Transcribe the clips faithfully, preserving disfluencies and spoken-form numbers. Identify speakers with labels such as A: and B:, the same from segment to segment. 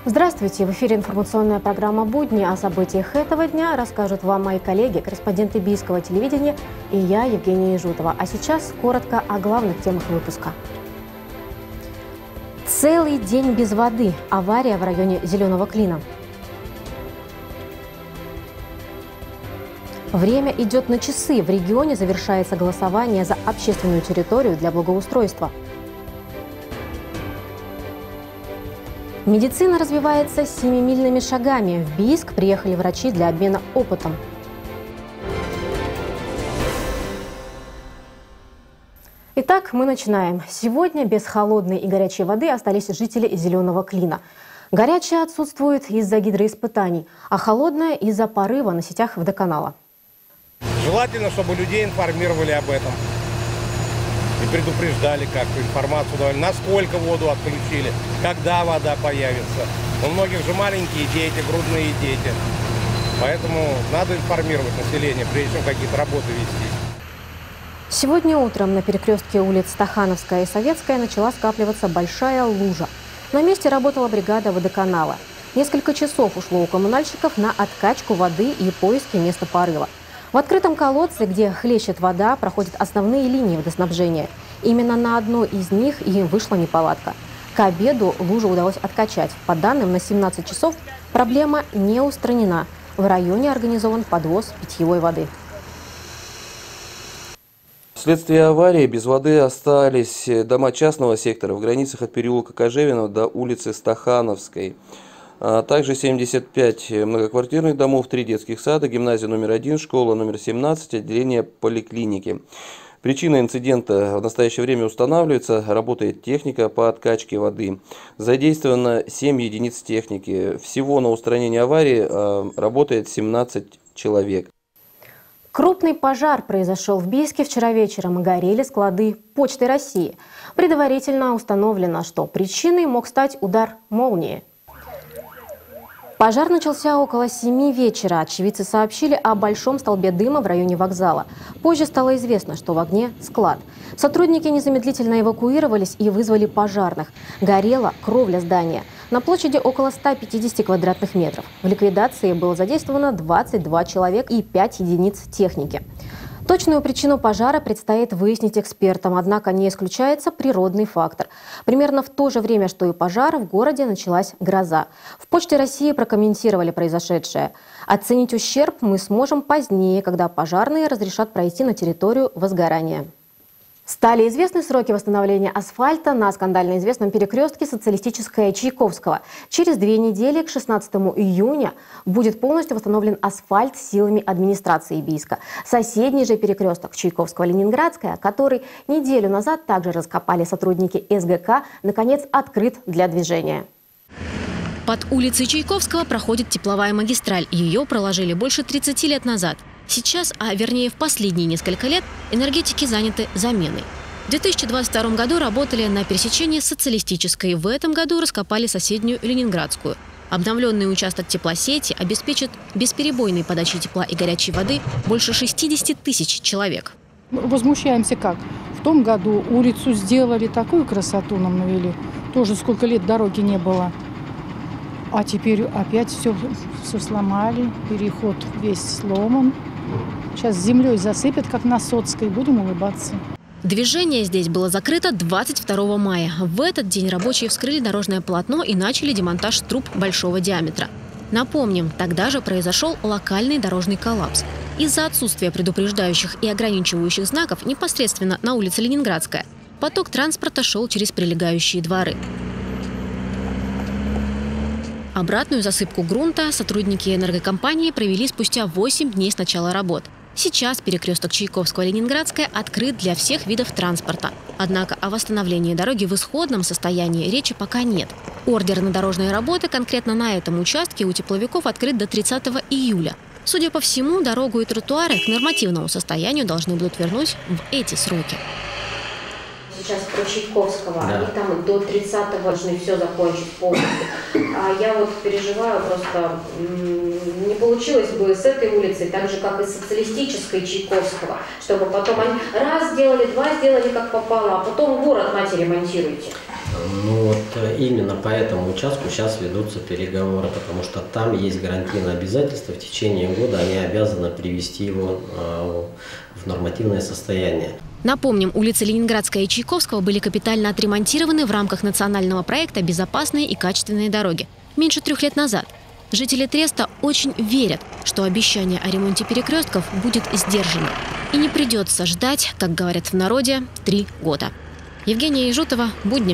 A: Здравствуйте! В эфире информационная программа «Будни». О событиях этого дня расскажут вам мои коллеги, корреспонденты Бийского телевидения и я, Евгения Ижутова. А сейчас коротко о главных темах выпуска. Целый день без воды. Авария в районе Зеленого Клина. Время идет на часы. В регионе завершается голосование за общественную территорию для благоустройства. Медицина развивается семимильными шагами. В Бийск приехали врачи для обмена опытом. Итак, мы начинаем. Сегодня без холодной и горячей воды остались жители Зеленого Клина. Горячая отсутствует из-за гидроиспытаний, а холодная из-за порыва на сетях водоканала.
B: Желательно, чтобы людей информировали об этом и предупреждали как-то, информацию давали, насколько воду отключили, когда вода появится. У многих же маленькие дети, грудные дети, поэтому надо информировать население, прежде чем какие-то работы вести.
A: Сегодня утром на перекрестке улиц Стахановская и Советская начала скапливаться большая лужа. На месте работала бригада водоканала. Несколько часов ушло у коммунальщиков на откачку воды и поиски места порыва. В открытом колодце, где хлещет вода, проходят основные линии водоснабжения. Именно на одной из них и вышла неполадка. К обеду лужу удалось откачать. По данным на семнадцать часов проблема не устранена. В районе организован подвоз питьевой воды.
C: Вследствие аварии без воды остались дома частного сектора в границах от переулка Кожевина до улицы Стахановской. А также семьдесят пять многоквартирных домов, три детских сада, гимназия номер один, школа номер семнадцать, отделение поликлиники. Причина инцидента в настоящее время устанавливается, работает техника по откачке воды. Задействовано семь единиц техники. Всего на устранение аварии работает семнадцать человек.
A: Крупный пожар произошел в Бийске вчера вечером и горели склады Почты России. Предварительно установлено, что причиной мог стать удар молнии. Пожар начался около семи вечера. Очевидцы сообщили о большом столбе дыма в районе вокзала. Позже стало известно, что в огне склад. Сотрудники незамедлительно эвакуировались и вызвали пожарных. Горела кровля здания. На площади около ста пятидесяти квадратных метров. В ликвидации было задействовано двадцать два человека и пять единиц техники. Точную причину пожара предстоит выяснить экспертам, однако не исключается природный фактор. Примерно в то же время, что и пожар, в городе началась гроза. В Почте России прокомментировали произошедшее. Оценить ущерб мы сможем позднее, когда пожарные разрешат пройти на территорию возгорания. Стали известны сроки восстановления асфальта на скандально известном перекрестке Социалистическая и Чайковского. Через две недели, к шестнадцатому июня, будет полностью восстановлен асфальт силами администрации Бийска. Соседний же перекресток Чайковского-Ленинградская, который неделю назад также раскопали сотрудники эс гэ ка, наконец открыт для движения.
D: Под улицей Чайковского проходит тепловая магистраль. Ее проложили больше тридцати лет назад. Сейчас, а вернее в последние несколько лет, энергетики заняты заменой. В две тысячи двадцать втором году работали на пересечении Социалистической. В этом году раскопали соседнюю Ленинградскую. Обновленный участок теплосети обеспечит бесперебойной подачей тепла и горячей воды больше шестидесяти тысяч человек.
E: Возмущаемся как? В том году улицу сделали, такую красоту нам навели. Тоже сколько лет дороги не было. А теперь опять все, все сломали, переход весь сломан. Сейчас землей засыпят, как на Соцкой, будем улыбаться.
D: Движение здесь было закрыто двадцать второго мая. В этот день рабочие вскрыли дорожное полотно и начали демонтаж труб большого диаметра. Напомним, тогда же произошел локальный дорожный коллапс. Из-за отсутствия предупреждающих и ограничивающих знаков непосредственно на улице Ленинградская поток транспорта шел через прилегающие дворы. Обратную засыпку грунта сотрудники энергокомпании провели спустя восемь дней с начала работ. Сейчас перекресток Чайковского-Ленинградская открыт для всех видов транспорта. Однако о восстановлении дороги в исходном состоянии речи пока нет. Ордер на дорожные работы конкретно на этом участке у тепловиков открыт до тридцатого июля. Судя по всему, дорогу и тротуары к нормативному состоянию должны будут вернуть в эти сроки.
A: Сейчас про Чайковского,
F: да.
A: Они там до тридцатого должны все закончить полностью. А я вот переживаю, просто не получилось бы с этой улицей, так же, как и с Социалистической Чайковского, чтобы потом они раз сделали, два сделали, как попало, а потом город мать ремонтируете.
F: Ну вот именно по этому участку сейчас ведутся переговоры, потому что там есть гарантийное обязательство, в течение года они обязаны привести его в нормативное состояние.
D: Напомним, улицы Ленинградская и Чайковского были капитально отремонтированы в рамках национального проекта «Безопасные и качественные дороги» меньше трех лет назад. Жители Треста очень верят, что обещание о ремонте перекрестков будет сдержано. И не придется ждать, как говорят в народе, три года. Евгения Ижутова, «Будни».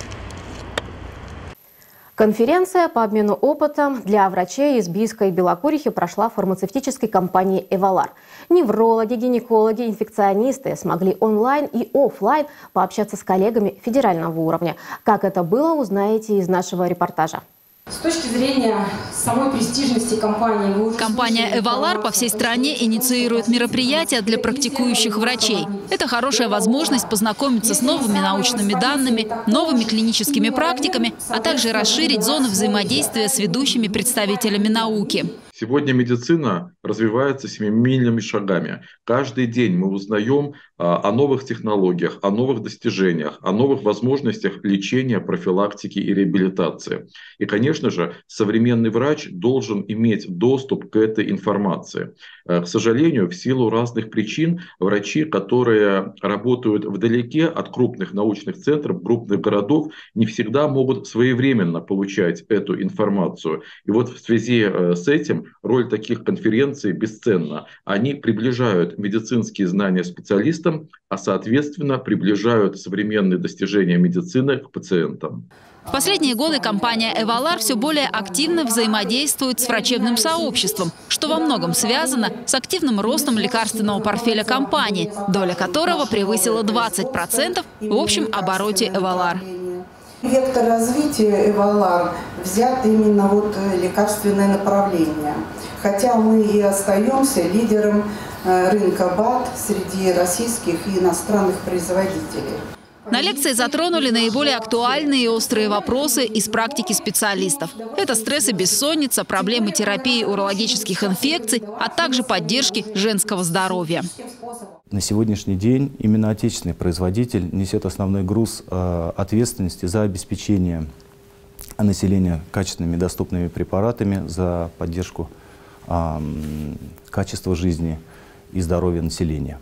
A: Конференция по обмену опытом для врачей из Бийска и Белокурихи прошла в фармацевтической компании «Эвалар». Неврологи, гинекологи, инфекционисты смогли онлайн и офлайн пообщаться с коллегами федерального уровня. Как это было, узнаете из нашего репортажа.
G: С точки зрения самой престижности компании... Вы уже
H: Компания «Эвалар» по всей стране инициирует мероприятия для практикующих врачей. Это хорошая возможность познакомиться с новыми научными данными, новыми клиническими практиками, а также расширить зоны взаимодействия с ведущими представителями науки.
I: Сегодня медицина развивается семимильными шагами. Каждый день мы узнаем о новых технологиях, о новых достижениях, о новых возможностях лечения, профилактики и реабилитации. И, конечно же, современный врач должен иметь доступ к этой информации. К сожалению, в силу разных причин врачи, которые работают вдалеке от крупных научных центров, крупных городов, не всегда могут своевременно получать эту информацию. И вот в связи с этим роль таких конференций бесценна. Они приближают медицинские знания специалистам, а соответственно приближают современные достижения медицины к пациентам.
H: В последние годы компания «Эвалар» все более активно взаимодействует с врачебным сообществом, что во многом связано с активным ростом лекарственного портфеля компании, доля которого превысила двадцать процентов в общем обороте «Эвалар».
J: Вектор развития «Эвалар» взят именно вот лекарственное направление. Хотя мы и остаемся лидером рынка БАД среди российских и иностранных производителей.
H: На лекции затронули наиболее актуальные и острые вопросы из практики специалистов. Это стресс и бессонница, проблемы терапии урологических инфекций, а также поддержки женского здоровья.
K: На сегодняшний день именно отечественный производитель несет основной груз э, ответственности за обеспечение населения качественными доступными препаратами, за поддержку э, качества жизни и здоровья населения.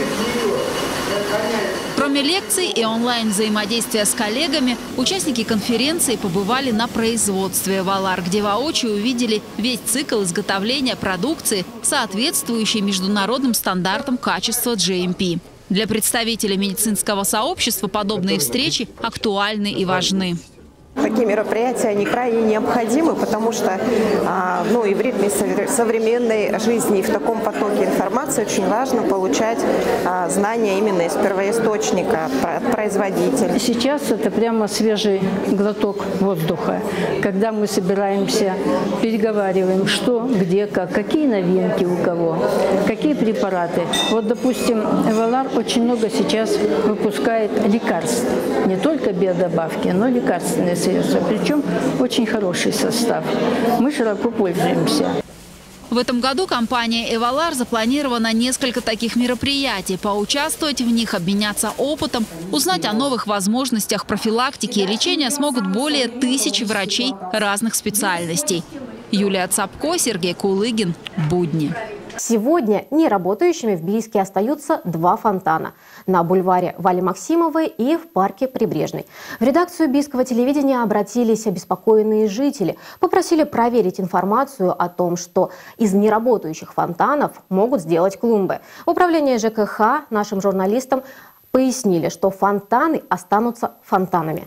H: Кроме лекций и онлайн-взаимодействия с коллегами, участники конференции побывали на производстве «Эвалар», где воочию увидели весь цикл изготовления продукции, соответствующей международным стандартам качества джи эм пи. Для представителей медицинского сообщества подобные встречи актуальны и важны.
L: Такие мероприятия, они крайне необходимы, потому что ну, и в ритме современной жизни, и в таком потоке информации очень важно получать знания именно из первоисточника, от производителя.
E: Сейчас это прямо свежий глоток воздуха, когда мы собираемся, переговариваем, что, где, как, какие новинки у кого, какие препараты. Вот, допустим, «Эвалар» очень много сейчас выпускает лекарств, не только биодобавки, но лекарственные средства. Причем очень хороший состав. Мы широко пользуемся.
H: В этом году компания «Эвалар» запланировано несколько таких мероприятий. Поучаствовать в них, обменяться опытом, узнать о новых возможностях профилактики и лечения смогут более тысячи врачей разных специальностей. Юлия Цапко, Сергей Кулыгин. «Будни».
A: Сегодня неработающими в Бийске остаются два фонтана – на бульваре Вали Максимовой и в парке Прибрежный. В редакцию Бийского телевидения обратились обеспокоенные жители, попросили проверить информацию о том, что из неработающих фонтанов могут сделать клумбы. В управлении ЖКХ нашим журналистам пояснили, что фонтаны останутся фонтанами.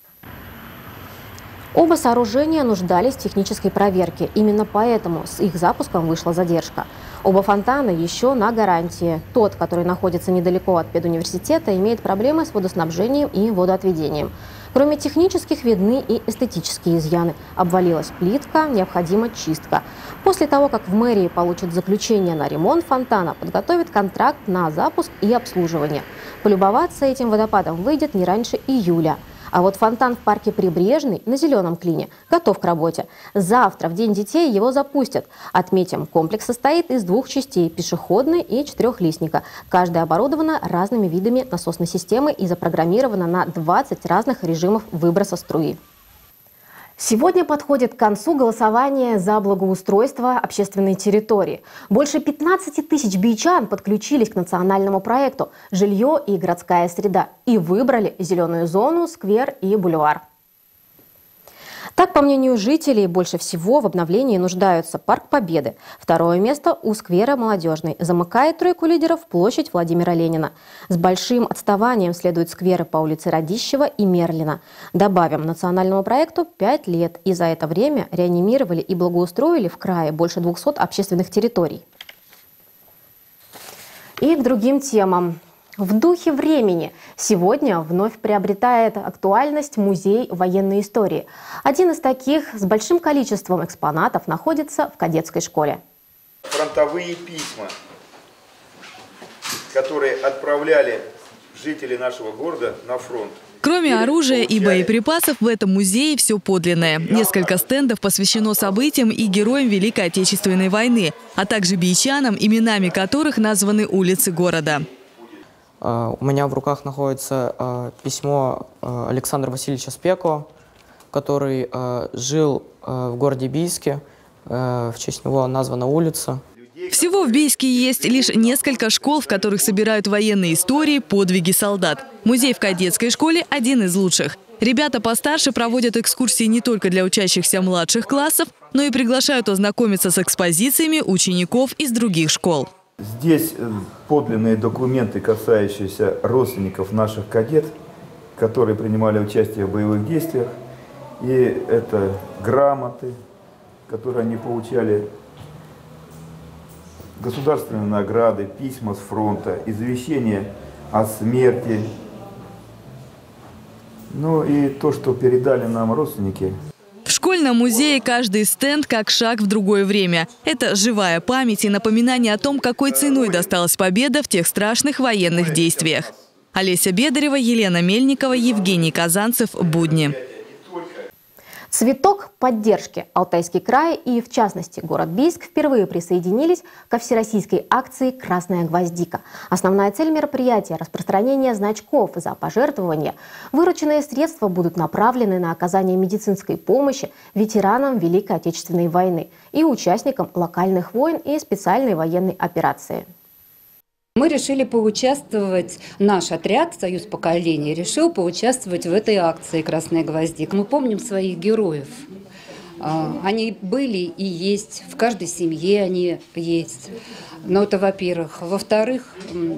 A: Оба сооружения нуждались в технической проверке. Именно поэтому с их запуском вышла задержка. Оба фонтана еще на гарантии. Тот, который находится недалеко от педуниверситета, имеет проблемы с водоснабжением и водоотведением. Кроме технических, видны и эстетические изъяны. Обвалилась плитка, необходима чистка. После того, как в мэрии получат заключение на ремонт фонтана, подготовят контракт на запуск и обслуживание. Полюбоваться этим водопадом выйдет не раньше июля. А вот фонтан в парке Прибрежный на Зеленом Клине готов к работе. Завтра, в День детей, его запустят. Отметим, комплекс состоит из двух частей – пешеходной и четырехлистника. Каждая оборудована разными видами насосной системы и запрограммирована на двадцать разных режимов выброса струи. Сегодня подходит к концу голосование за благоустройство общественной территории. Больше пятнадцати тысяч бийчан подключились к национальному проекту «Жилье и городская среда» и выбрали зеленую зону, сквер и бульвар. Так, по мнению жителей, больше всего в обновлении нуждаются Парк Победы. Второе место у сквера Молодежный. Замыкает тройку лидеров площадь Владимира Ленина. С большим отставанием следуют скверы по улице Радищева и Мерлина. Добавим, национальному проекту пять лет. И за это время реанимировали и благоустроили в крае больше двухсот общественных территорий. И к другим темам. В духе времени сегодня вновь приобретает актуальность музей военной истории. Один из таких с большим количеством экспонатов находится в кадетской школе.
M: Фронтовые письма, которые отправляли жители нашего города на фронт.
N: Кроме оружия и боеприпасов, в этом музее все подлинное. Несколько стендов посвящено событиям и героям Великой Отечественной войны, а также бийчанам, именами которых названы улицы города.
O: У меня в руках находится письмо Александра Васильевича Спеко, который жил в городе Бийске. В честь него названа улица.
N: Всего в Бийске есть лишь несколько школ, в которых собирают военные истории, подвиги солдат. Музей в кадетской школе – один из лучших. Ребята постарше проводят экскурсии не только для учащихся младших классов, но и приглашают ознакомиться с экспозициями учеников из других школ.
P: Здесь подлинные документы, касающиеся родственников наших кадет, которые принимали участие в боевых действиях. И это грамоты, которые они получали, государственные награды, письма с фронта, извещения о смерти. Ну и то, что передали нам родственники.
N: В школьном музее каждый стенд как шаг в другое время. Это живая память и напоминание о том, какой ценой досталась победа в тех страшных военных действиях. Олеся Бедарева, Елена Мельникова, Евгений Казанцев. Будни.
A: Цветок поддержки. Алтайский край и, в частности, город Бийск впервые присоединились ко всероссийской акции «Красная гвоздика». Основная цель мероприятия – распространение значков за пожертвования. Вырученные средства будут направлены на оказание медицинской помощи ветеранам Великой Отечественной войны и участникам локальных войн и специальной военной операции.
Q: Мы решили поучаствовать, наш отряд «Союз поколений» решил поучаствовать в этой акции «Красная гвоздика». Мы помним своих героев. Они были и есть, в каждой семье они есть. Но это во-первых. Во-вторых,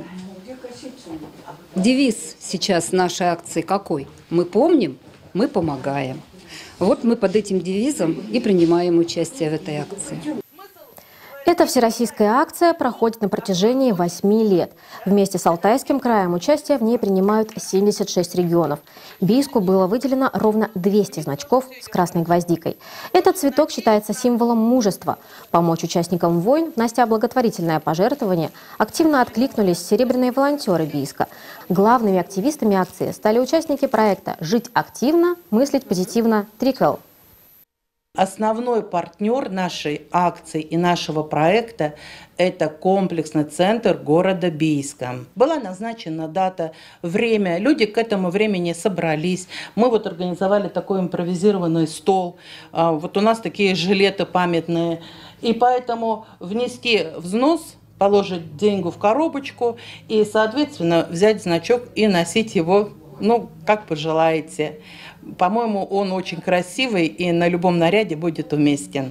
Q: девиз сейчас нашей акции какой? Мы помним, мы помогаем. Вот мы под этим девизом и принимаем участие в этой акции.
A: Эта всероссийская акция проходит на протяжении восьми лет. Вместе с Алтайским краем участие в ней принимают семьдесят шесть регионов. Бийску было выделено ровно двести значков с красной гвоздикой. Этот цветок считается символом мужества. Помочь участникам войн, внося благотворительное пожертвование, активно откликнулись серебряные волонтеры Бийска. Главными активистами акции стали участники проекта «Жить активно, мыслить позитивно. Трикл».
R: Основной партнер нашей акции и нашего проекта – это комплексный центр города Бийска. Была назначена дата, время, люди к этому времени собрались. Мы вот организовали такой импровизированный стол. Вот у нас такие жилеты памятные. И поэтому внести взнос, положить деньгу в коробочку и, соответственно, взять значок и носить его, ну, как пожелаете. По-моему, он очень красивый и на любом наряде будет уместен.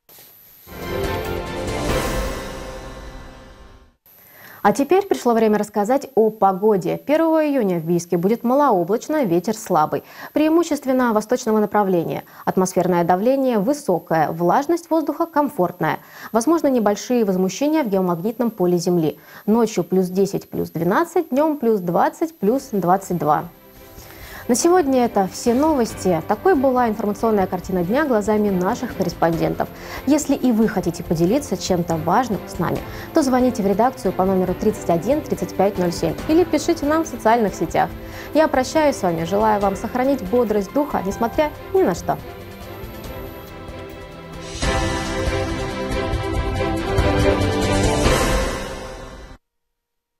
A: А теперь пришло время рассказать о погоде. первого июня в Бийске будет малооблачно, ветер слабый. Преимущественно восточного направления. Атмосферное давление высокое, влажность воздуха комфортная. Возможно, небольшие возмущения в геомагнитном поле Земли. Ночью плюс десять, плюс двенадцать, днем плюс двадцать, плюс двадцать два. На сегодня это все новости. Такой была информационная картина дня глазами наших корреспондентов. Если и вы хотите поделиться чем-то важным с нами, то звоните в редакцию по номеру тридцать один тридцать пять ноль семь или пишите нам в социальных сетях. Я прощаюсь с вами, желаю вам сохранить бодрость духа, несмотря ни на что.